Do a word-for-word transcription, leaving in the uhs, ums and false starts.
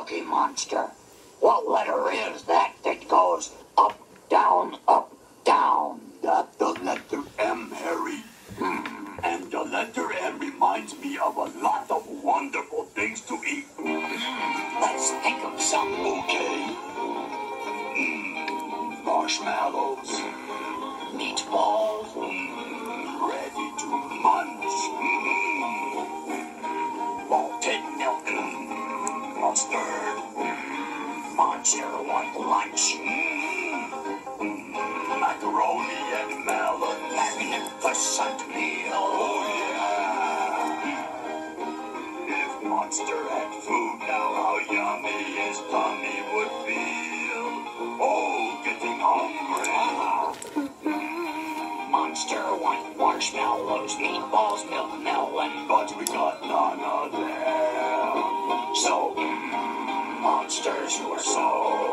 Cookie Monster. What letter is that that goes up, down, up, down? That's the letter M, Harry. Hmm. And the letter M reminds me of a lot of wonderful things to eat. Mm, let's think of some. Okay. Mm, marshmallows. Meatballs. Mm, ready to munch. Mm, malted milk. Mm, mustard. Mm, Monster want lunch. Mm, mm, macaroni and melon. Magnificent meal. Oh, yeah. If Monster had food now, how yummy his tummy would feel. Oh, getting hungry. Monster want marshmallows, meatballs, milk, melon. But we got none of them. So, mm, monsters who are so